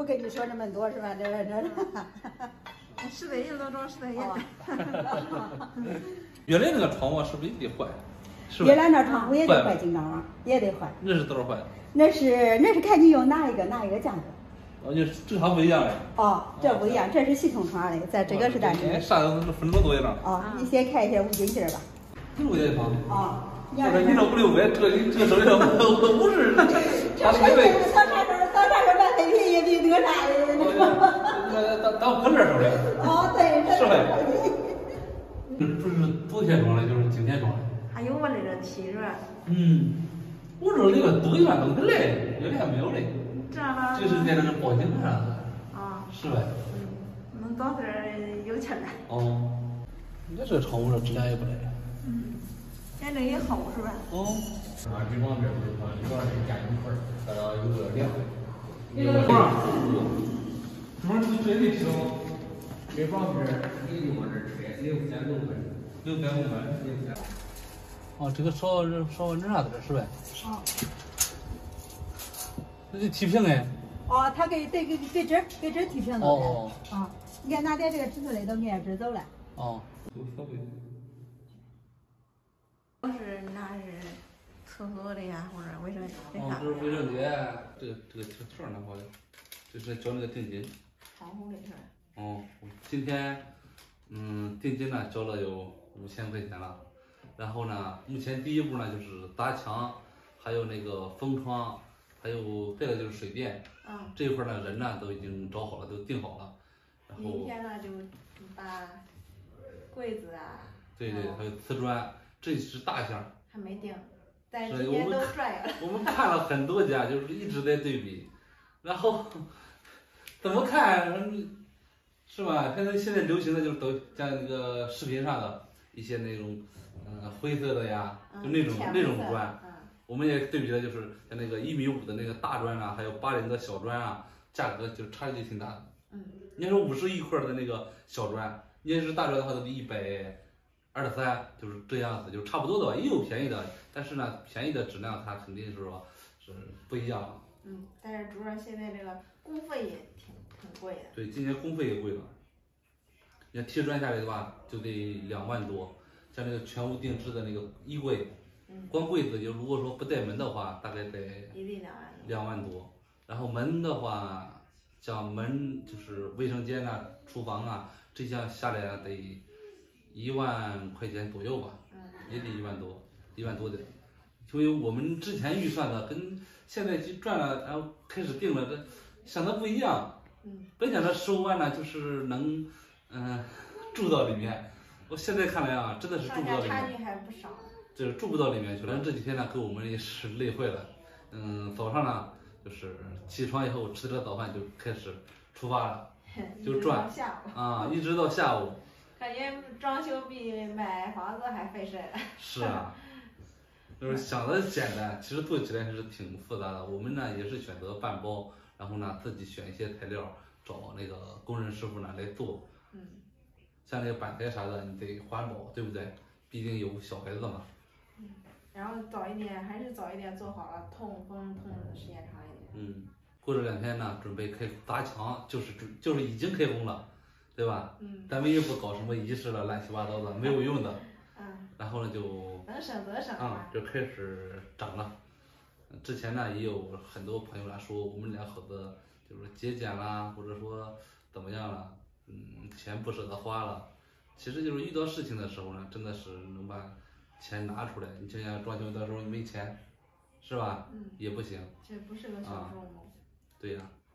跟你说那么多是吧？这。 10多人都装10多人。 原来那个窗户是不是也得换？是吧？ 原来那窗户也得换金刚网，也得换。 那是多少换？ 那是看你用哪一个价格。 哦，就是正常不一样的。 哦，这不一样，这是系统窗的，在这个是单纯。 啥都分那么多一张。 哦，你先看一下五金件吧。 6块钱房。 哦。 我说你这5、6百，这个手里头不是他3倍。到啥时候买黑皮也比那个啥的。 当可乐收的。 哦，对， 是呗。不是昨天装的，就是今天装的。 还有我那个体热。 我说那个都一般都是来的，原来还没有嘞。 这样了。 就是在那个保险上。 啊。 是呗。 能到这儿有钱了。 哦。你这窗户这质量也不赖。 反正也好是吧？ 哦。 这方面不是说，主要是加一块儿，大概有个2块。 主要是绝对平。 这方面你就往这拆，6000多块。 6500。哦，这个烧完这啥子是呗？ 哦。 那就提平哎。 哦，他给这提平走了。 哦。 啊，你看拿点这个尺寸的都给人支走了。 哦。 都是那是厕所的呀，或者卫生间。 哦，这是卫生间，这个条儿拿好的，这是交那个定金。 窗户的事儿。 哦，今天定金呢交了有5000块钱了，然后呢，目前第一步呢就是砸墙，还有那个封窗，还有再个就是水电。这一块呢人呢都已经找好了，都定好了。然后明天呢就把柜子啊。 对，还有瓷砖，这是大项。 还没定，但今天都拽了。 我们看了很多家，就是一直在对比，然后怎么看是吧？现在流行的就是都像那个视频上的一些那种灰色的呀，就那种砖。我们也对比了，就是像那个1.5米的那个大砖啊，还有80的小砖啊，价格就差距挺大的。你说51块的那个小砖，你要是大砖的话，都得123，就是这样子，就差不多的吧，也有便宜的，但是呢，便宜的质量它肯定是说是不一样的。 但是主要现在这个工费也挺贵的。 对，今年工费也贵了。你看贴砖下来的话，就得2万多，像那个全屋定制的那个衣柜，光柜子就如果说不带门的话，大概得2万多。然后门的话，像门就是卫生间呐、厨房啊，这项下来啊得1万块钱左右吧，也得1万多点。因为我们之前预算的跟现在去赚了，然后开始定了，这想的不一样。本想着15万呢，就是能住到里面。我现在看来啊，真的是住不到里面。 差距还不少。 就是住不到里面去了。这几天呢，给我们也是累坏了。早上呢，就是起床以后吃点早饭就开始出发了，就转啊，一直到下午。 感觉装修比买房子还费事。 是啊，就是想的简单，其实做起来还是挺复杂的。我们呢也是选择半包，然后呢自己选一些材料，找那个工人师傅呢来做。像那个板材啥的，你得环保，对不对？毕竟有小孩子嘛。 然后还是早一点做好了，通风通的时间长一点。 过这2天呢，准备砸墙，就是已经开工了，对吧？咱们也不搞什么仪式了，乱七八糟的，没有用的。然后呢就能省则省就开始涨了。之前呢也有很多朋友来说我们2口子就是节俭啦，或者说怎么样了，钱不舍得花了。其实就是遇到事情的时候呢，真的是能把钱拿出来。你就像装修的时候没钱，是吧？也不行。 这不是个小数目。 对呀。